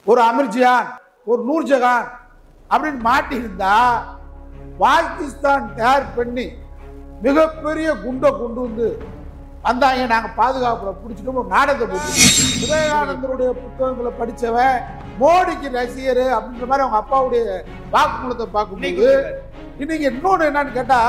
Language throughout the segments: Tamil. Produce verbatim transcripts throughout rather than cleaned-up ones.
ஒரு அமிர்ஜியான், ஒரு நூர்ஜஹான் அப்படின்னு மாட்டி இருந்தா பாகிஸ்தான் தயார் பண்ணி மிகப்பெரிய குண்டை கொண்டு வந்து வந்தாங்க. நாங்க பாதுகாப்புல பிடிச்சிட்டு ஒரு நாடகத்தை போட்டு விவேகானந்தருடைய புத்தகங்களை படிச்சவன் மோடிக்கு ரசிகர் அப்படின்ற மாதிரி அவங்க அப்பாவுடைய வாக்குமூலத்தை பார்க்கும்போது இன்னைக்கு இன்னொன்னு என்னன்னு கேட்டா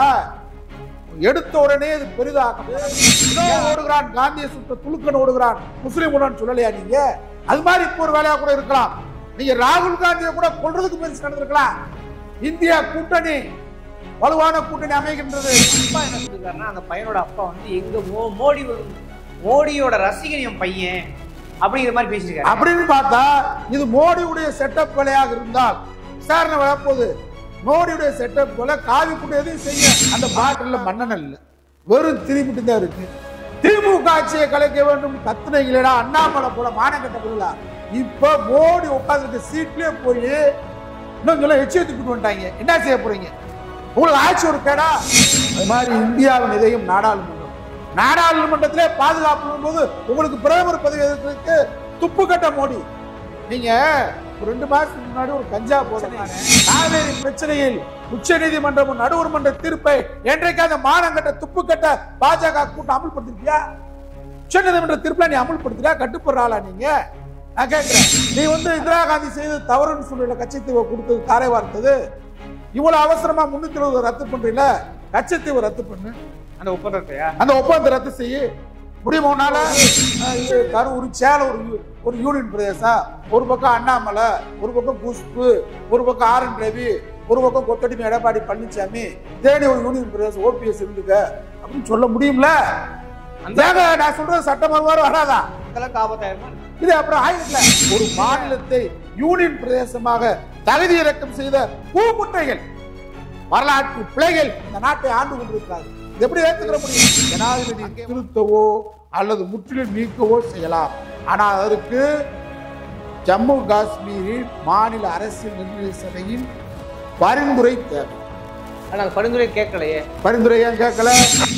எடுத்த உடனே இது பெரிதாகும். ஓடுகிறான் காந்தியை சுட்ட துலுக்கன் ஓடுகிறான் முஸ்லீம் உடன் சொல்லலையா நீங்க? அது மாதிரி இப்போ ஒரு வேலையா கூட இருக்கலாம். நீங்க ராகுல் காந்தியை கூட கொள்றதுக்கு முயற்சி நடந்திருக்கலாம். இந்தியா கூட்டணி வலுவான கூட்டணி அமைகின்றது. அப்பா என்ன சொல்லிருக்காருன்னா, அந்த பையனோட அப்பா வந்து எங்க மோடி மோடியோட ரசிகன் என் பையன் அப்படிங்கிற மாதிரி பேசியிருக்காரு. அப்படின்னு பார்த்தா இது மோடியுடைய செட்டப் வேலையாக இருந்தால் விசாரணை வரப்போகுது. மோடியுடைய செட்டப் போல காவி கூட எதையும் செய்ய அந்த பாட்டில் மன்னன் இல்லை, வெறும் திரும்பிட்டு தான் இருக்கு. திமுக ஆட்சியை கலைக்க வேண்டும் கத்துனீங்களா அண்ணாமலை போல மானங்கட்ட பொருளா? இப்ப மோடி உட்கார்ந்துட்டு சீட்லயே போய் இன்னும் சொல்ல எச்சரித்துக்கிட்டு வந்துட்டாங்க. என்ன செய்ய போறீங்க? உங்களுக்கு ஆட்சி ஒரு கேடா? அது மாதிரி இந்தியாவின் இதயம் நாடாளுமன்றம். நாடாளுமன்றத்திலே பாதுகாப்பு போது உங்களுக்கு பிரதமர் பதவி எதிர்க்கிறதுக்கு துப்பு கட்ட மோடி. நீங்க ஒரு ரெண்டு மாசத்துக்கு முன்னாடி ஒரு கஞ்சா போதும் காவேரி பிரச்சனையில் உச்ச நீதிமன்றம் நடுவர் மன்ற தீர்ப்பை என்றைக்காவது மானங்கட்ட துப்பு கட்ட பாஜக கூட்டம் அமல்படுத்திருக்கியா? உச்ச நீதிமன்ற தீர்ப்பை நீ அமல்படுத்தியா? கட்டுப்படுறாளா நீங்க? நான் கேட்கிறேன். நீ வந்து இந்திரா காந்தி செய்தது தவறுன்னு சொல்லல, கட்சித்தீவை கொடுத்தது தாரை வார்த்தது. இவ்வளவு அவசரமா முன்னூத்தி இருபது ரத்து பண்றீல, கட்சித்தீவை ரத்து பண்ணு. அந்த ஒப்பந்தத்தையா அந்த ஒப்பந்தத்தை ரத்து செய்ய முடியுமானால கரூர் சேலம் ஒரு ஒரு யூனியன் பிரதேசம், ஒரு பக்கம் அண்ணாமலை, ஒரு பக்கம் குஷ்பு, ஒரு பக்கம் ஆர் என் ரவி, ஒரு பக்கம் கொத்தடிமை எடப்பாடி பழனிசாமி, தேனி ஒரு யூனியன் பிரதேசம் ஓபிஎஸ் இருந்துக்க அப்படின்னு சொல்ல முடியும்ல? நான் சொல்றது சட்டம் வருவாரு வராதா? இது அப்புறம் ஆயிரத்துல ஒரு மாநிலத்தை யூனியன் பிரதேசமாக தகுதி இறக்கம் செய்த பூமுட்டைகள் வரலாற்று பிழைகள் இந்த நாட்டை ஆண்டு கொண்டிருக்கிறார்கள். எப்படி ஏற்றுக்கிற முடியும்? ஜனாதிபதி திருத்தவோ அல்லது முற்றிலும் நீக்கவோ செய்யலாம். ஆனால் அதற்கு ஜம்மு காஷ்மீரில் மாநில அரசியல் நிர்ணய சபையின் பரிந்துரை தேவை. ஆனால் பரிந்துரை கேட்கலையே. பரிந்துரை ஏன் கேட்கல?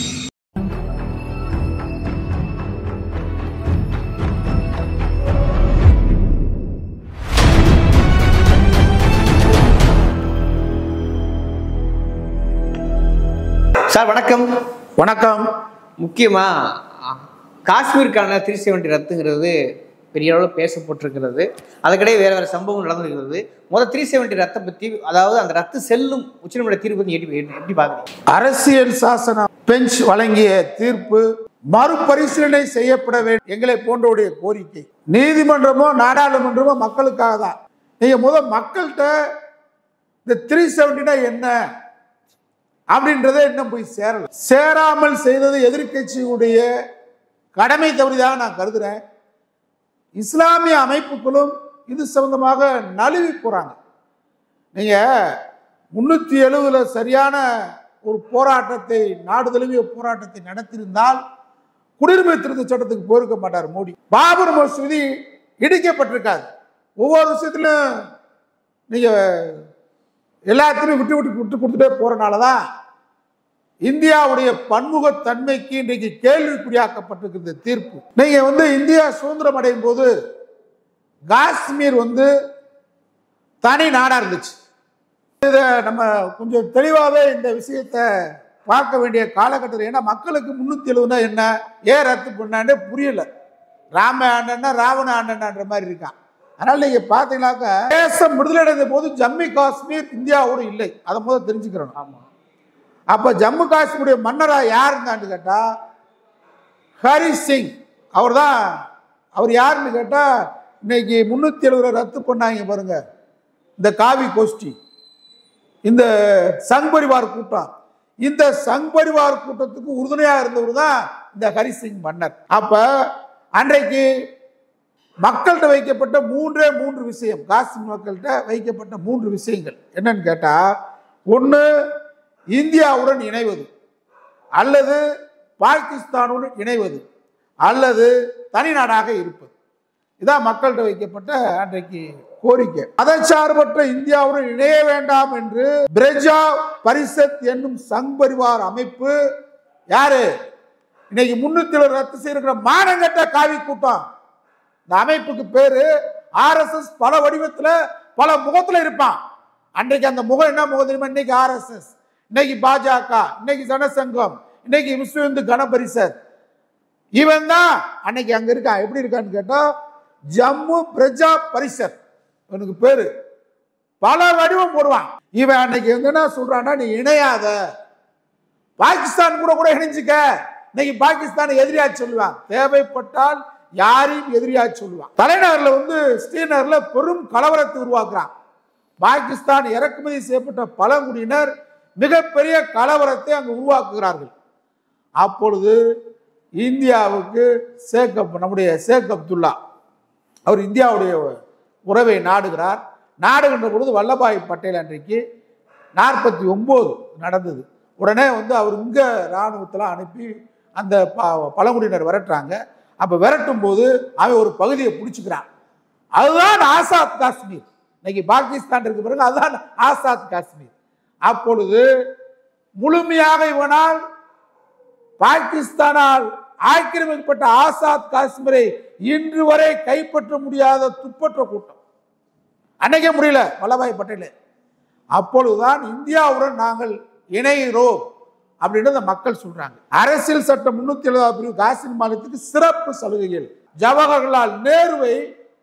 சார் வணக்கம். வணக்கம். முக்கியமா காஷ்மீருக்கான த்ரீ செவன்டி ரத்துங்கிறது பெரிய அளவில் பேசப்பட்டிருக்கிறது. அதுக்கிடையே வேற வேற சம்பவம் நடந்திருக்கிறது. முதல் த்ரீ செவன்டி ரத்தை பத்தி, அதாவது அந்த ரத்து செல்லும் உச்சநீதிமன்ற தீர்ப்பு எப்படி பாக்குறீங்க? அரசியல் சாசன பெஞ்ச் வழங்கிய தீர்ப்பு மறுபரிசீலனை செய்யப்பட வேண்டும் எங்களை போன்றவுடைய கோரிக்கை. நீதிமன்றமோ நாடாளுமன்றமோ மக்களுக்காக தான். நீங்க முதல் மக்கள்கிட்ட இந்த த்ரீ செவன்டினா என்ன அப்படின்றத இன்னும் போய் சேரல. சேராமல் செய்தது எதிர்கட்சியுடைய கடமை தவறிதாக நான் கருதுறேன். இஸ்லாமிய அமைப்புகளும் இது சம்பந்தமாக நழுவி போறாங்க. நீங்க முன்னூத்தி எழுபதுல சரியான ஒரு போராட்டத்தை, நாடு தழுவிய போராட்டத்தை நடத்தியிருந்தால் குடியுரிமை திருத்த சட்டத்துக்கு போயிருக்க மாட்டார் மோடி. பாபர் மசூதி இடிக்கப்பட்டிருக்காது. ஒவ்வொரு விஷயத்திலும் நீங்க எல்லாத்திலையும் விட்டு விட்டு விட்டு கொடுத்துட்டே போறனாலதான் இந்தியாவுடைய பன்முகத்தன்மைக்கு இன்றைக்கு கேள்விக்குறியாக்கப்பட்டிருக்கிறது தீர்ப்பு. நீங்க வந்து இந்தியா சுதந்திரம் அடையும் போது காஷ்மீர் வந்து தனி நாடா இருந்துச்சு. இதை நம்ம கொஞ்சம் தெளிவாகவே இந்த விஷயத்தை பார்க்க வேண்டிய காலகட்டத்தில். ஏன்னா மக்களுக்கு முன்னூத்தி எழுபதுனா என்ன, ஏன் ரத்து பண்ணான்னு புரியல. ராம ஆண்டனா ராவண ஆண்டனான்ற மாதிரி இருக்கான். அதனால நீங்க பாத்தீங்கன்னாக்க தேசம் விடுதலை அடைந்த போது ஜம்மு காஷ்மீர் இந்தியாவோடு இல்லை. அதை முதல் தெரிஞ்சுக்கிறோம். ஆமா. அப்ப ஜம்மு காஷ்மீருடைய மன்னரா யார் இருந்தான்னு கேட்டா ஹரி சிங். அவர் தான். அவர் யாருன்னு கேட்டா இன்னைக்கு முன்னூத்தி எழுபது ரத்து பண்ணாங்க பாருங்க, இந்த காவி கோஷ்டி, இந்த சங் பரிவார் கூட்டம், இந்த சங் பரிவார் கூட்டத்துக்கு உறுதுணையா இருந்தவர் தான் இந்த ஹரி சிங் மன்னர். அப்ப அன்றைக்கு மக்கள்கிட்ட வைக்கப்பட்ட மூன்றே மூன்று விஷயம், காஷ்மீர் மக்கள்கிட்ட வைக்கப்பட்ட மூன்று விஷயங்கள் என்னன்னு கேட்டா, ஒன்று இந்தியாவுடன் இணைவது, அல்லது பாகிஸ்தானுடன் இணைவது, அல்லது தனிநாடாக இருப்பது. இதான் மக்கள்கிட்ட வைக்கப்பட்ட அன்றைக்கு கோரிக்கை. மதச்சார்பற்ற இந்தியாவுடன் இணைய வேண்டாம் என்று பிரஜா பரிஷத் என்னும் சங் பரிவார் அமைப்பு, யாரு இன்னைக்கு முன்னூத்தி ரத்து செய்திருக்கிற மானங்கட்ட காவி கூட்டம், இந்த அமைப்புக்கு பேரு ஆர்எஸ்எஸ் பல வடிவத்துல பல முகத்துல இருப்பான். அன்றைக்கு அந்த முகம் என்ன முகம் தெரியுமா? இன்னைக்கு ஆர்எஸ்எஸ், இன்னைக்கு பாஜக, இன்னைக்கு ஜனசங்கம், இன்னைக்கு விஸ்வ இந்து கண பரிஷத். இவன் தான் அன்னைக்கு அங்க இருக்கான். எப்படி இருக்கான்னு கேட்டா ஜம்மு பிரஜா பரிஷத் இவனுக்கு பேரு. பல வடிவம் போடுவான். இவன் அன்னைக்கு என்ன சொல்றான்னா, நீ இணையாத, பாகிஸ்தான் கூட கூட இணைஞ்சுக்க. இன்னைக்கு பாகிஸ்தான் எதிரியா சொல்லுவான், தேவைப்பட்டால் யாரையும் எதிரியா சொல்லுவான். தலைநகர்ல வந்து ஸ்ரீநகர்ல பெரும் கலவரத்தை உருவாக்குறான். பாகிஸ்தான் இறக்குமதி செய்யப்பட்ட பழங்குடியினர் மிகப்பெரிய கலவரத்தை அங்கு உருவாக்குகிறார்கள். அப்பொழுது இந்தியாவுக்கு ஷேக் நம்முடைய ஷேக் அப்துல்லா அவர் இந்தியாவுடைய உறவை நாடுகிறார். நாடுகின்ற பொழுது வல்லபாய் பட்டேல் அன்றைக்கு நாற்பத்தி ஒன்பது நடந்தது. உடனே வந்து அவர் இங்க இராணுவத்தில் அனுப்பி அந்த பழங்குடியினர் விரட்டுறாங்க. அப்ப விரட்டும் போது அவன் ஒரு பகுதியை பிடிச்சுக்கிறான். அதுதான் ஆசாத் காஷ்மீர். இன்னைக்கு பாகிஸ்தான் இருக்கு பிறகு அதுதான் ஆசாத் காஷ்மீர். அப்பொழுது முழுமையாக இவனால் பாகிஸ்தானால் ஆக்கிரமிக்கப்பட்ட ஆசாத் காஷ்மீரை இன்று வரை கைப்பற்ற முடியாத துப்பற்ற கூட்டம். அன்னைக்கே முடியல வல்லபாய் பட்டேல். அப்பொழுதுதான் இந்தியாவுடன் நாங்கள் இணைகிறோம் அப்படின்னு அந்த மக்கள் சொல்றாங்க. அரசியல் சட்டம் முன்னூத்தி எழுபதாவது பிரிவு காஷ்மீர் மாநிலத்துக்கு சிறப்பு சலுகைகள். ஜவஹர்லால் நேருவை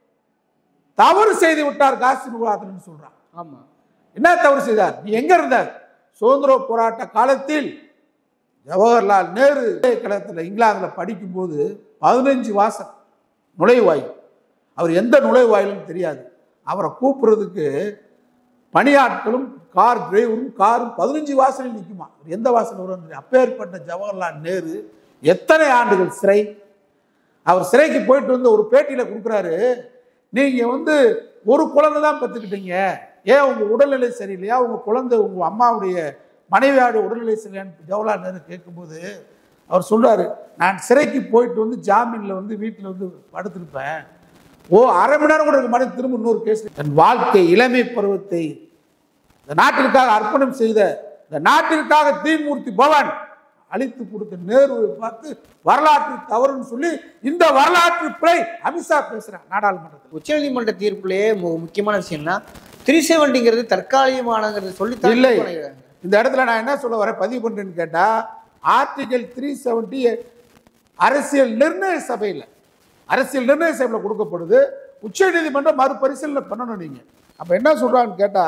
தவறு செய்து விட்டார் காஷ்மீர் சொல்றான். ஆமா, என்ன தவறு செய்தார்? நீ எங்க இருந்தார்? சுதந்திர போராட்ட காலத்தில் ஜவஹர்லால் நேரு கழகத்தில் இங்கிலாந்துல படிக்கும் போது பதினஞ்சு வாசல் நுழைவாயில், அவர் எந்த நுழைவாயிலும் தெரியாது. அவரை கூப்பிடுறதுக்கு பணியாட்களும் கார் டிரைவரும் காரும் பதினஞ்சு வாசலில் நிற்குமா. எந்த வாசல் வரும்? அப்பேற்பட்ட ஜவஹர்லால் நேரு எத்தனை ஆண்டுகள் சிறை. அவர் சிறைக்கு போயிட்டு வந்து ஒரு பேட்டியில கொடுக்குறாரு, நீங்க வந்து ஒரு குழந்தை தான் பெற்றுக்கிட்டீங்க, ஏன் உங்க உடல்நிலை சரியில்லையா, உங்க குழந்தை உங்க அம்மாவுடைய மனைவியாருடைய உடல்நிலை சரியில்லையான்னு ஜவஹர்லால் நேரு கேட்கும்போது அவர் சொல்றாரு, நான் சிறைக்கு போயிட்டு வந்து ஜாமீன்ல வந்து வீட்டில் வந்து படுத்திருப்பேன், ஓ அரை மணி நேரம் கூட மணி திரும்ப இன்னொரு கேஸ். என் வாழ்க்கை இளமை பருவத்தை இந்த நாட்டிற்காக அர்ப்பணம் செய்த இந்த நாட்டிற்காக தீமூர்த்தி பவன் அழித்து கொடுத்த நேருவை பார்த்து வரலாற்று தவறுன்னு சொல்லி இந்த வரலாற்று பிழை அமித்ஷா பேசுறான் நாடாளுமன்றத்தில். உச்சநீதிமன்ற தீர்ப்புலேயே முக்கியமான விஷயம்னா த்ரீ செவன்டிங்கிறது தற்காலிகமானங்கிறது சொல்லி இல்லை. இந்த இடத்துல நான் என்ன சொல்ல வரேன் பதிவு பண்றேன்னு கேட்டா, ஆர்டிகல் த்ரீ செவன்டி அரசியல் நிர்ணய சபையில் அரசியல் நிர்ணய சபையில் கொடுக்கப்படுது. உச்ச நீதிமன்றம் மறுபரிசீலனை பண்ணணும். நீங்க அப்ப என்ன சொல்றான்னு கேட்டா,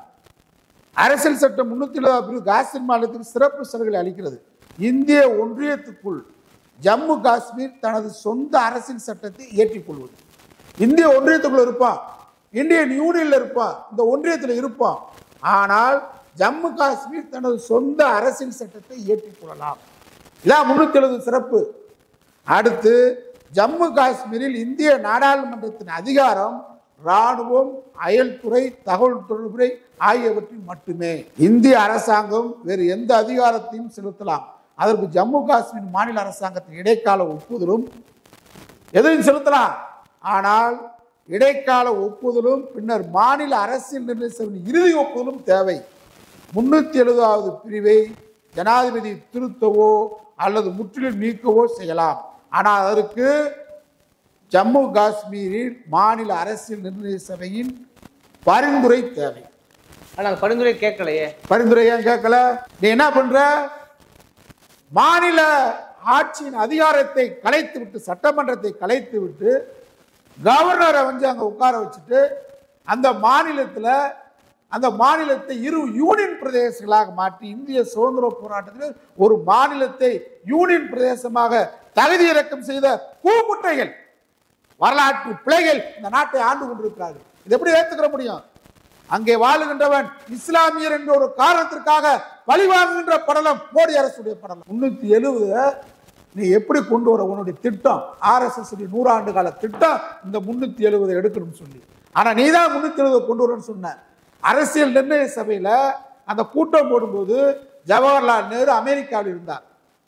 அரசியல் சட்டம் முன்னூத்தி எழுபது பிரிவு காஷ்மீர் மாநிலத்துக்கு சிறப்பு சலுகைகளை அளிக்கிறது. இந்திய ஒன்றியத்துக்குள் ஜம்மு காஷ்மீர் தனது சொந்த அரசியல் சட்டத்தை ஏற்றிக்கொள்வது. இந்திய ஒன்றியத்துக்குள்ள இருப்பான், இந்தியன் யூனியன்ல இருப்பான், இந்த ஒன்றியத்தில் இருப்பான். ஆனால் ஜம்மு காஷ்மீர் தனது சொந்த அரசியல் சட்டத்தை ஏற்றிக்கொள்ளலாம். இதான் முன்னூத்தி எழுபது சிறப்பு. அடுத்து ஜம்மு காஷ்மீரில் இந்திய நாடாளுமன்றத்தின் அதிகாரம் இராணுவம், அயல்துறை, தகவல் தொடர்புறை ஆகியவற்றில் மட்டுமே. இந்திய அரசாங்கம் வேறு எந்த அதிகாரத்தையும் செலுத்தலாம். அதற்கு ஜம்மு காஷ்மீர் மாநில அரசாங்கத்தின் இடைக்கால ஒப்புதலும் எதையும் செலுத்தலாம். ஆனால் இடைக்கால ஒப்புதலும் பின்னர் மாநில அரசியல் நிர்ணய சபையின் இறுதி ஒப்புதலும் தேவை. முன்னூத்தி எழுபதாவது பிரிவை ஜனாதிபதி திருத்தவோ அல்லது முற்றிலும் நீக்கவோ செய்யலாம். ஆனால் அதற்கு ஜம்மு காஷ்மீரில் மாநில அரசியல் நிர்ணய சபையின் பரிந்துரை தேவை. ஆனால் பரிந்துரை கேட்கலையே. பரிந்துரை ஏன் கேட்கல? நீ என்ன பண்ற? மாநில ஆட்சியின் அதிகாரத்தை கலைத்து விட்டு, சட்டமன்றத்தை கலைத்து விட்டு கவர்னரை வந்து அங்க உட்கார வச்சுட்டு அந்த மாநிலத்தில் அந்த மாநிலத்தை இரு யூனியன் பிரதேசங்களாக மாற்றி இந்திய சுதந்திர போராட்டத்தில் ஒரு மாநிலத்தை யூனியன் பிரதேசமாக தகுதி இறக்கம் செய்த கூமுட்டைகள், வரலாற்று பிழைகள் இந்த நாட்டை ஆண்டு கொண்டிருக்கிறார்கள். இது எப்படி ஏற்றுக்கிற முடியும்? அங்கே வாழுகின்றவன் இஸ்லாமியர் என்ற ஒரு காரணத்திற்காக பழிவாங்குகின்ற படலம் மோடி அரசுடைய படலம். முன்னூத்தி எழுபது நீ எப்படி கொண்டு வர? உன்னுடைய திட்டம் ஆர் எஸ் எஸ் நூறாண்டு கால திட்டம் இந்த முன்னூத்தி எழுபது எடுக்கணும்னு சொல்லி. ஆனா நீ தான் முன்னூத்தி எழுபது கொண்டு வரணும்னு சொன்ன. அரசியல் நிர்ணய சபையில அந்த கூட்டம் போடும்போது ஜவஹர்லால் நேரு அமெரிக்காவில் இருந்தார்.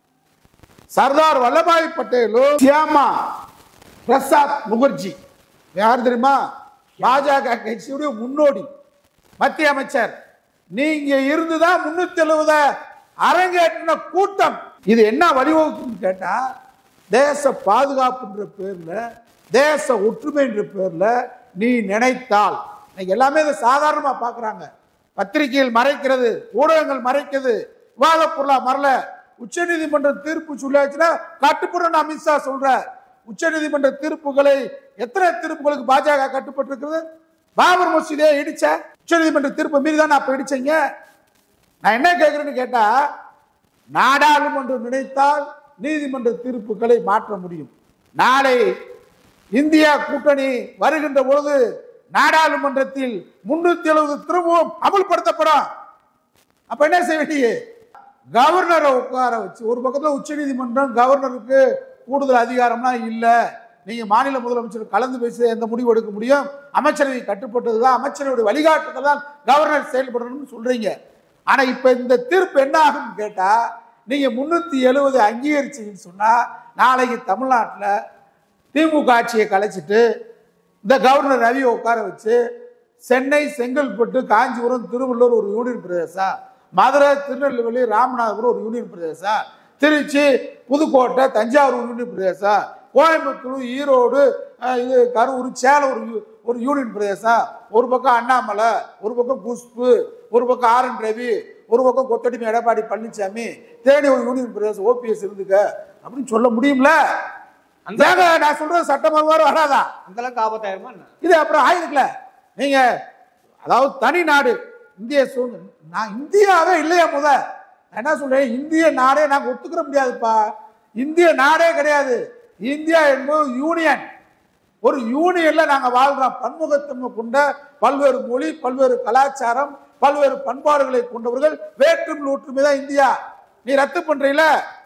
சர்தார் வல்லபாய் பட்டேலும் சியாமா பிரசாத் முகர்ஜி யார் தெரியுமா? பாஜக கட்சியுடைய முன்னோடி மத்திய அமைச்சர். நீங்க இருந்துதான் முன்னூத்தி எழுபது அரங்கேற்றின கூட்டம். இது என்ன வழிவகுக்கும் கேட்டா, தேச பாதுகாப்புன்ற பேர்ல, தேச ஒற்றுமை என்ற பேர்ல நீ நினைத்தால். இன்னைக்கு எல்லாமே இதை சாதாரணமா பார்க்குறாங்க. பத்திரிகைகள் மறைக்கிறது, ஊடகங்கள் மறைக்கிறது, விவாத பொருளா மறல. உச்ச நீதிமன்றம் தீர்ப்பு சொல்லியாச்சுன்னா கட்டுப்படும் அமித்ஷா சொல்ற. உச்ச நீதிமன்ற தீர்ப்புகளை எத்தனை தீர்ப்புகளுக்கு பாஜக கட்டுப்பட்டு இருக்கிறது? பாபர் மசூதியை இடிச்ச உச்ச நீதிமன்ற தீர்ப்பை மீறி தான் அப்ப இடிச்சீங்க. நான் என்ன கேட்கிறேன்னு கேட்டா, நாடாளுமன்றம் நினைத்தால் நீதிமன்ற தீர்ப்புகளை மாற்ற முடியும். நாளை இந்தியா கூட்டணி வருகின்ற பொழுது நாடாளுமன்றத்தில் முன்னூத்தி எழுபது திரும்பவும் அமல்படுத்தப்படும். அப்ப என்ன செய்ய வேண்டிய? கவர்னரை உட்கார வச்சு, ஒரு பக்கத்தில் உச்ச நீதிமன்றம் கவர்னருக்கு கூடுதல் அதிகாரம்லாம் இல்லை, நீங்க மாநில முதலமைச்சர் கலந்து பேசி எந்த முடிவு எடுக்க முடியும், அமைச்சரவை கட்டுப்பட்டதுதான், அமைச்சரவை வழிகாட்டுதல் தான் கவர்னர் செயல்படணும்னு சொல்றீங்க. ஆனா இப்ப இந்த தீர்ப்பு என்ன ஆகும் கேட்டா, நீங்க முன்னூத்தி எழுபது அங்கீகரிச்சீங்கன்னு சொன்னா நாளைக்கு தமிழ்நாட்டில் திமுக ஆட்சியை கலைச்சிட்டு இந்த கவர்னர் ரவியை உட்கார வச்சு சென்னை, செங்கல்பட்டு, காஞ்சிபுரம், திருவள்ளூர் ஒரு யூனியன் பிரதேசம், மதுரை, திருநெல்வேலி, ராமநாதபுரம் ஒரு யூனியன் பிரதேசம், திருச்சி, புதுக்கோட்டை, தஞ்சாவூர் யூனியன் பிரதேசம், கோயம்புத்தூர், ஈரோடு, இது கரூர், சேலம் ஒரு ஒரு யூனியன் பிரதேசம், ஒரு பக்கம் அண்ணாமலை, ஒரு பக்கம் குஷ்பு, ஒரு பக்கம் ஆர் என் ரவி, ஒரு பக்கம் கொத்தடிமை எடப்பாடி பழனிசாமி, தேனி ஒரு யூனியன் பிரதேசம் ஓபிஎஸ் இருந்துக்க அப்படின்னு சொல்ல முடியும்ல? நான் சொல்றது சட்டமன்ற வராதா? அந்த அளவுக்கு ஆபத்தாயிருமா இது? அப்புறம் ஆயிருக்கல. நீங்க அதாவது தனி நாடு இந்திய சூழ்நிலை, நான் இந்தியாவே இல்லையா? முத நான் என்ன சொல்றேன், இந்திய நாடே நாங்க ஒத்துக்கிற முடியாதுப்பா. இந்திய நாடே கிடையாது. இந்தியா என்பது யூனியன். ஒரு யூனியன்ல நாங்க வாழ்றோம். பன்முகத்தன்மை கொண்ட பல்வேறு மொழி, பல்வேறு கலாச்சாரம், பல்வேறு பண்பாடுகளை கொண்டவர்கள், வேற்றுமை ஒற்றுமை தான் இந்தியா. நீ ரத்து பண்றீல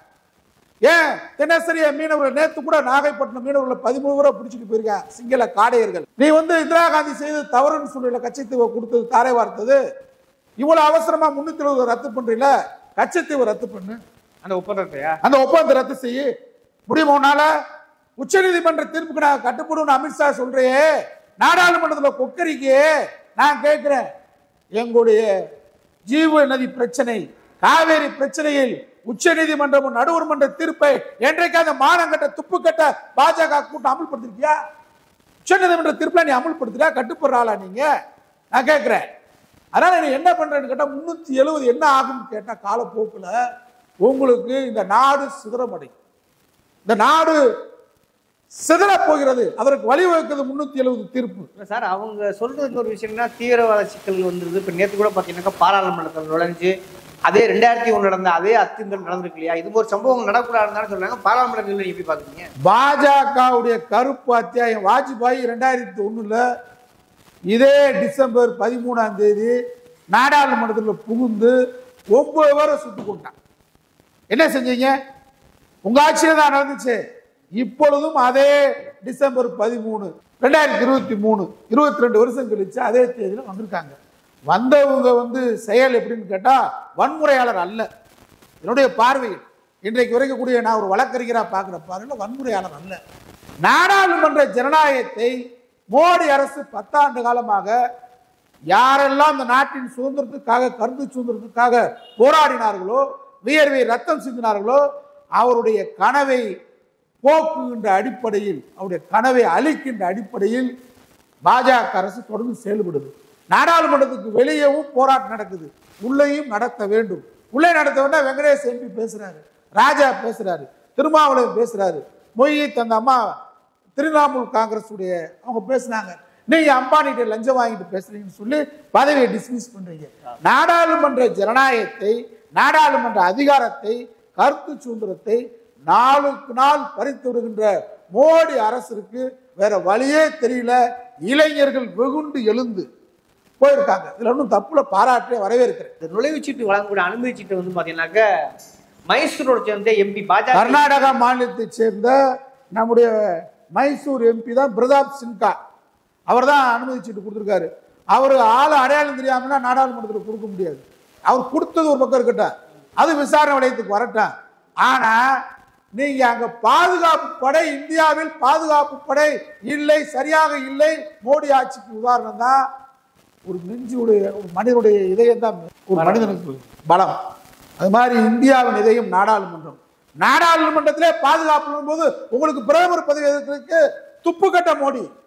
ஏன்? தினசரி மீனவர்கள் நேற்று கூட நாகைப்பட்டினம் மீனவர்களை பதிமூணு பேரை பிடிச்சிட்டு போயிருக்கேன், சிங்கள காடையர்கள். நீ வந்து இந்திரா காந்தி செய்தது தவறுன்னு சொல்லல, கச்சத்தீவை கொடுத்தது, தாரை வார்த்தது. இவ்வளவு அவசரமா முன்னூத்தி எழுபது ரத்து பண்றீல, கச்சத்தீவை ரத்து பண்ணு. அந்த ஒப்பந்தத்தையா அந்த ஒப்பந்தத்தை ரத்து செய்ய முடியுமா உன்னால? உச்ச நீதிமன்ற தீர்ப்புக்கு நான் கட்டுப்படும் அமித்ஷா சொல்றே, நாடாளுமன்றத்தில் கொக்கரிக்கே. நான் கேட்கிறேன், எங்களுடைய ஜீவ நதி பிரச்சனை, காவேரி பிரச்சனையில் உச்ச நீதிமன்றம் நடுவர் மன்ற தீர்ப்பை என்றைக்காவது மானங்கட்ட துப்பு கட்ட பாஜக கூட்டம் அமல்படுத்திருக்கியா? உச்ச நீதிமன்ற தீர்ப்பை நீ அமல்படுத்தியா? கட்டுப்படுறாளா நீங்க? நான் கேட்கிறேன். அதனால நீ என்ன பண்றேன்னு கேட்டா, முன்னூத்தி எழுபது என்ன ஆகும் கேட்டா, காலப்போக்குல உங்களுக்கு இந்த நாடு சிதறமடையும். இந்த நாடு சிதற போகிறது. அதற்கு வழிவகுக்கிறது முன்னூத்தி எழுபது தீர்ப்பு. சார், அவங்க சொல்றது ஒரு விஷயம்னா தீவிரவாத சிக்கல் வந்துருது. இப்ப நேற்று கூட பாத்தீங்கன்னா பாராளுமன்றத்தில் நுழைஞ்சு அதே ரெண்டாயிரத்தி ஒண்ணு நடந்த அதே அத்துங்கள் நடந்திருக்கு இல்லையா? இது ஒரு சம்பவம் நடக்கூடாதுன்னு சொல்றாங்க. பாராளுமன்றத்தில் எப்படி பாக்குறீங்க? பாஜகவுடைய கருப்பு அத்தியாயம் வாஜ்பாய் ரெண்டாயிரத்தி ஒண்ணுல இதே டிசம்பர் பதிமூணாம் தேதி நாடாளுமன்றத்தில் புகுந்து ஒன்பது பேரை சுட்டு கொண்டான். என்ன செஞ்சீங்க? உங்க ஆட்சியில தான் நடந்துச்சு. இப்பொழுதும் அதே டிசம்பர் பதிமூணு ரெண்டாயிரத்தி இருபத்தி மூணு இருபத்தி ரெண்டு வருஷம் கழிச்சு அதே தேதியில வந்திருக்காங்க. வந்தவங்க வந்து செயல் எப்படின்னு கேட்டா, வன்முறையாளர் அல்ல. என்னுடைய பார்வையில் இன்றைக்கு வரைக்கும் கூடிய நான் ஒரு வழக்கறிஞரா பார்க்கிற பார்வையில் வன்முறையாளர் அல்ல. நாடாளுமன்ற ஜனநாயகத்தை மோடி அரசு பத்தாண்டு காலமாக யாரெல்லாம் இந்த நாட்டின் சுதந்திரத்துக்காக, கருத்து சுதந்திரத்துக்காக போராடினார்களோ, வியர்வை ரத்தம் சிந்தினார்களோ, அவருடைய கனவை போக்குகின்ற அடிப்படையில், அவருடைய கனவை அழிக்கின்ற அடிப்படையில் பாஜக அரசு தொடர்ந்து செயல்படுது. நாடாளுமன்றத்துக்கு வெளியேவும் போராட்டம் நடக்குது, உள்ளேயும் நடத்த வேண்டும். உள்ளே நடத்த வேண்டாம். வெங்கடேஷ் எம்பி பேசுறாரு, ராஜா பேசுறாரு, திருமாவளவன் பேசுறாரு, மொய்யை தந்த அம்மா திரிணாமுல் காங்கிரஸ் உடைய அவங்க பேசினாங்க. நீங்க அம்பானிட்ட லஞ்சம் வாங்கிட்டு பேசுறீங்கன்னு சொல்லி பதவியை டிஸ்மிஸ் பண்றீங்க. நாடாளுமன்ற ஜனநாயகத்தை, நாடாளுமன்ற அதிகாரத்தை, கருத்து சுதந்திரத்தை நாளுக்கு நாள் பறித்து வருகின்ற மோடி அரசுக்கு வேற வழியே தெரியல. இளைஞர்கள் வெகுண்டு எழுந்து போயிருக்காங்க. இதுல ஒன்றும் தப்புல பாராட்டே வரவேற்கிறேன். இந்த நுழைவுச்சீட்டு வழங்கக்கூடிய அனுமதி சீட்டு வந்து பாத்தீங்கன்னாக்க மைசூரோட சேர்ந்த எம்பி, பாஜக கர்நாடகா மாநிலத்தை சேர்ந்த நம்முடைய மைசூர் எம்பி தான் பிரதாப் சின்ஹா. அவர் தான் அனுமதி சீட்டு கொடுத்துருக்காரு. அவரு ஆளு அடையாளம் தெரியாமனா நாடாளுமன்றத்தில் கொடுக்க முடியாது. அவர் கொடுத்தது ஒரு பக்கம் இருக்கட்டும், அது விசாரணை வளையத்துக்கு வரட்டும். ஆனா நீங்க அங்க பாதுகாப்பு படை, இந்தியாவில் பாதுகாப்பு படை இல்லை, சரியாக இல்லை. மோடி ஆட்சிக்கு உதாரணம் தான் ஒரு நெஞ்சுடைய, ஒரு மனிதனுடைய இதயம் தான் ஒரு மனிதனுக்கு பலம். அது மாதிரி இந்தியாவின் இதயம் நாடாளுமன்றம். நாடாளுமன்றத்திலே பாதுகாப்பு போது உங்களுக்கு பிரதமர் பதவி எதற்கு? துப்பு கட்ட மோடி.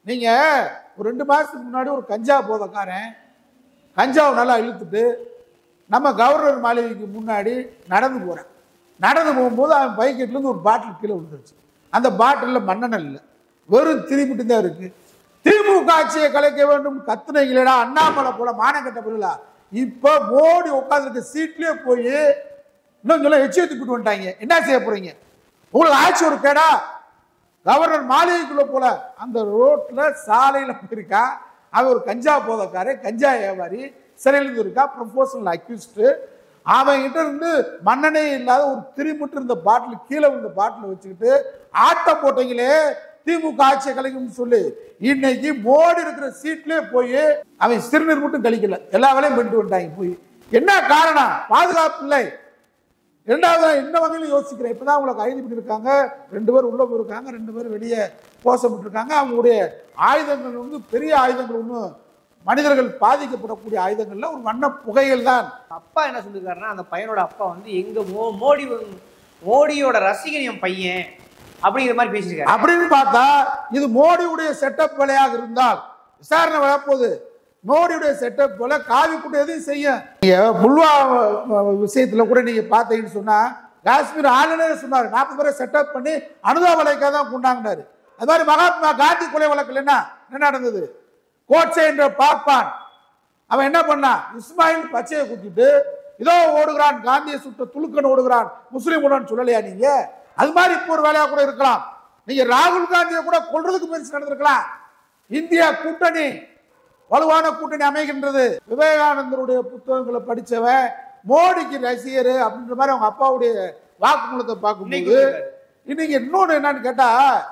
நீங்க ஒரு ரெண்டு மாசத்துக்கு முன்னாடி ஒரு கஞ்சா போதக்காரன் கஞ்சாவை நல்லா இழுத்துட்டு நம்ம கவர்னர் மாளிகைக்கு முன்னாடி நடந்து போறேன். நடந்து போகும்போது அவன் பைக்கெட்லேருந்து ஒரு பாட்டில் கீழே விழுந்துருச்சு. அந்த பாட்டிலில் மண்ணெண்ணெய் இல்லை, வெறும் திரி மட்டும் தான் இருக்கு. திமுக ஆட்சியை கலைக்க வேண்டும் கத்துனீங்களா அண்ணாமலை போல மானக்கட்ட பிள்ளை. இப்ப மோடி உட்காந்துருக்க சீட்லயே போய் இன்னும் சொல்ல எச்சி தூக்கிட்டு வந்துட்டாங்க. என்ன செய்ய போறீங்க? உங்களுக்கு ஆட்சி ஒரு கேடா? கவர்னர் மாளிகைக்குள்ள போல அந்த ரோட்ல சாலையில போயிருக்கா. அவன் ஒரு கஞ்சா போதக்காரு, கஞ்சா வியாபாரி, சிறையில் இருக்கா, ப்ரொபோஷனல் அக்யூஸ்ட். அவன் கிட்ட இருந்து மண்ணனே இல்லாத ஒரு திரி மட்டும் இருந்த பாட்டில் கீழே இருந்த பாட்டில் வச்சுக்கிட்டு ஆட்டம் போட்டீங்களே திமுக ஆட்சியை கலைக்கும்னு சொல்லி இன்னைக்கு மோடி இருக்கிற சீட்லயே போய் அவன் சிறுநீர் மட்டும் கழிக்கல, எல்லா வேலையும் பண்ணிட்டு வந்துட்டாங்க. போய் என்ன காரணம்? பாதுகாப்பு இல்லை. இரண்டாவது என்ன வகையிலும் யோசிக்கிறேன். இப்பதான் அவங்களை கைது பண்ணிருக்காங்க, ரெண்டு பேர் உள்ள போயிருக்காங்க, ரெண்டு பேரும் வெளியே போசப்பட்டிருக்காங்க. அவங்களுடைய ஆயுதங்கள் வந்து பெரிய ஆயுதங்கள், ஒன்றும் மனிதர்கள் பாதிக்கப்படக்கூடிய ஆயுதங்கள்ல ஒரு வண்ண புகைகள் தான். அப்பா என்ன சொல்லிருக்காருன்னா, அந்த பையனோட அப்பா வந்து எங்க மோ மோடி மோடியோட ரசிகன் என் பையன் அப்படிங்கிற மாதிரி பேசியிருக்காரு. அப்படின்னு பார்த்தா இது மோடியுடைய செட்டப் வேலையாக இருந்தால் விசாரணை வரப்போகுது. மோடியுடைய செட்டப் போல காவி கூட்டம் எதையும் செய்ய. புல்வா விஷயத்துல கூட நீங்க பார்த்தீங்கன்னு சொன்னா காஷ்மீர் ஆளுநர் சொன்னார் நாற்பது பேரை செட்டப் பண்ணி அனுதா வழக்காக தான் கொண்டாங்கினாரு. அது மாதிரி மகாத்மா காந்தி கொலை வழக்கில் என்ன என்ன நடந்தது? கோட்சே என்ற பார்ப்பான் அவன் என்ன பண்ணான்? இஸ்மாயில் பச்சையை குத்திட்டு இதோ ஓடுகிறான், காந்தியை சுட்ட துலுக்கன் ஓடுகிறான், முஸ்லீம் உடன் சொல்லலையா நீங்க? அது மாதிரி இப்போ ஒரு வேலையா கூட இருக்கலாம். நீங்க ராகுல் காந்தியை கூட கொல்றதுக்கு முயற்சி நடந்திருக்கலாம். இந்தியா கூட்டணி வலுவான கூட்டணி அமைகின்றது. விவேகானந்தருடைய புத்தகங்களை படிச்சவன் மோடிக்கு ரசிகர் அப்படின்ற மாதிரி அவங்க அப்பாவுடைய வாக்குமூலத்தை பார்க்கும்போது இன்னைக்கு இன்னொன்று என்னன்னு கேட்டா,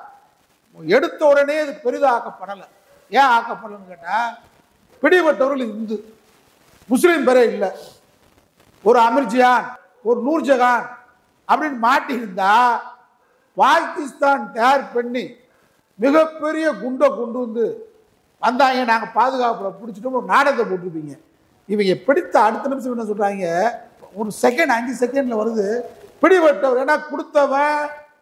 எடுத்த உடனே இது பெரிதாக்கப்படலை. ஏன் ஆக்கப்படலன்னு கேட்டா, பிடிபட்டவர்கள் இந்து, முஸ்லீம் பேரே இல்லை. ஒரு அமிர்ஜியான், ஒரு நூர்ஜஹான் அப்படின்னு மாட்டி இருந்தா பாகிஸ்தான் தயார் பண்ணி மிகப்பெரிய குண்டை கொண்டு வந்து வந்தாங்க, நாங்கள் பாதுகாப்புல பிடிச்சிட்டோம், ஒரு நாடகத்தை போட்டிருப்பீங்க. இவங்க பிடித்த அடுத்த நிமிஷம் என்ன சொல்றாங்க, ஒரு செகண்ட் அஞ்சு செகண்ட்ல வருது பிடிபட்டவர். ஏன்னா கொடுத்தவன்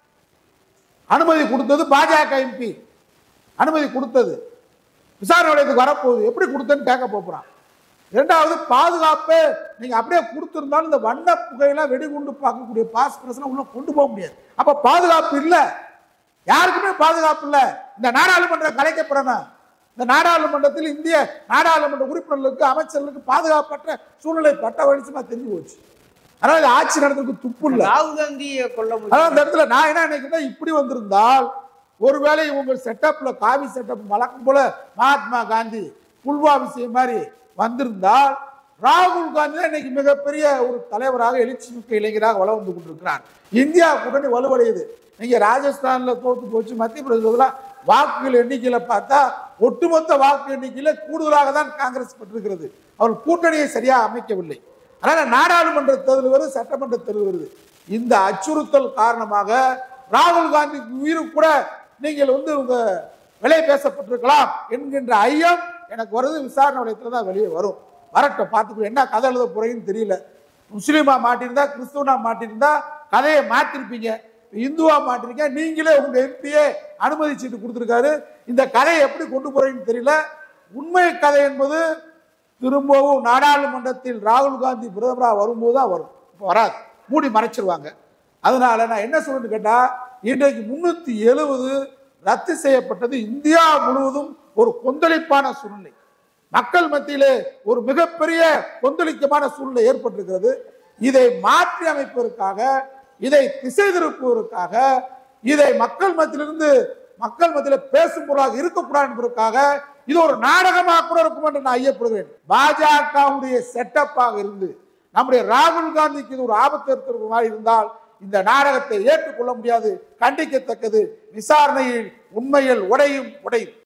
அனுமதி கொடுத்தது பாஜக எம்பி, அனுமதி கொடுத்தது விசாரணை நிலையத்துக்கு வரப்போகுது, எப்படி கொடுத்தேன்னு கேட்க போறான். இரண்டாவது பாதுகாப்பு, நீங்க அப்படியே கொடுத்திருந்தாலும் இந்த வண்ண புகையெல்லாம் வெடிகுண்டு பார்க்கக்கூடிய பாஸ்பரஸ் உள்ள கொண்டு போக முடியாது. அப்ப பாதுகாப்பு இல்லை, யாருக்குமே பாதுகாப்பு இல்லை. இந்த நாடாளுமன்றம் கலைக்கப்படணும். இந்த நாடாளுமன்றத்தில் இந்திய நாடாளுமன்ற உறுப்பினர்களுக்கு அமைச்சர்களுக்கு பாதுகாப்பற்ற சூழ்நிலை பட்ட வெளிச்சமா தெரிஞ்சு போச்சு. அதனால ஆட்சி நடத்துறதுக்கு துப்பு இல்லை. ராகுல் காந்தியை கொல்ல முடியும். அதான் இந்த இடத்துல நான் என்ன நினைக்கிறேன், இப்படி வந்திருந்தால் ஒருவேளை இவங்க செட்டப்ல காவி செட்டப் வழக்கம் போல மகாத்மா காந்தி புல்வா விஷயம் மாதிரி வந்திருந்தால் ராகுல் காந்தி தான் இன்னைக்கு மிகப்பெரிய ஒரு தலைவராக எழுச்சி மிக்க இளைஞராக வள வந்து கொண்டிருக்கிறார். இந்தியா கூட்டணி வலுவடையுது. நீங்க ராஜஸ்தான்ல தோத்து போச்சு, மத்திய பிரதேசத்துல வாக்குகள் எண்ணிக்கையில பார்த்தா ஒட்டுமொத்த வாக்கு எண்ணிக்கையில கூடுதலாக தான் காங்கிரஸ் பெற்றிருக்கிறது. அவர்கள் கூட்டணியை சரியா அமைக்கவில்லை. அதனால நாடாளுமன்ற தேர்தல் வருது, சட்டமன்ற தேர்தல் வருது. இந்த அச்சுறுத்தல் காரணமாக ராகுல் காந்திக்கு உயிருக்கு கூட நீங்கள் வந்து உங்க விலை பேசப்பட்டிருக்கலாம் என்கின்ற ஐயம் எனக்கு வருது. விசாரணை வளையத்துல தான் வெளியே வரும். வரட்டும், பார்த்துக்கோ என்ன கதை எழுத போறீங்கன்னு தெரியல. முஸ்லீமா மாட்டிருந்தா, கிறிஸ்துவனா மாட்டிருந்தா கதையை மாத்திருப்பீங்க. இந்துவா மாட்டிருக்க, நீங்களே உங்க எம்பியே அனுமதி சீட்டு கொடுத்துருக்காரு. இந்த கதையை எப்படி கொண்டு போறீங்கன்னு தெரியல. உண்மை கதை என்பது திரும்பவும் நாடாளுமன்றத்தில் ராகுல் காந்தி பிரதமராக வரும்போது தான் வரும். இப்போ வராது, மூடி மறைச்சிருவாங்க. அதனால நான் என்ன சொல்றேன்னு கேட்டா, இன்றைக்கு முன்னூத்தி எழுபது ரத்து செய்யப்பட்டது இந்தியா முழுவதும் ஒரு கொந்தளிப்பான சூழ்நிலை, மக்கள் மத்தியிலே ஒரு மிகப்பெரிய கொந்தளிக்கமான சூழ்நிலை ஏற்பட்டிருக்கிறது. இதை மாற்றி அமைப்பதற்காக, இதை திசை திருப்புவதற்காக, இதை மக்கள் மத்தியிலிருந்து மக்கள் மத்தியில பேசும் பொருளாக இருக்கக்கூடாது என்பதற்காக இது ஒரு நாடகமாக கூட இருக்கும் என்று நான் ஐயப்படுகிறேன். பாஜகவுடைய செட்டப்பாக இருந்து நம்முடைய ராகுல் காந்திக்கு இது ஒரு ஆபத்து இருக்கிற மாதிரி இருந்தால் இந்த நாடகத்தை ஏற்றுக்கொள்ள முடியாது, கண்டிக்கத்தக்கது. விசாரணையில் உண்மையில் உடையும் உடையும்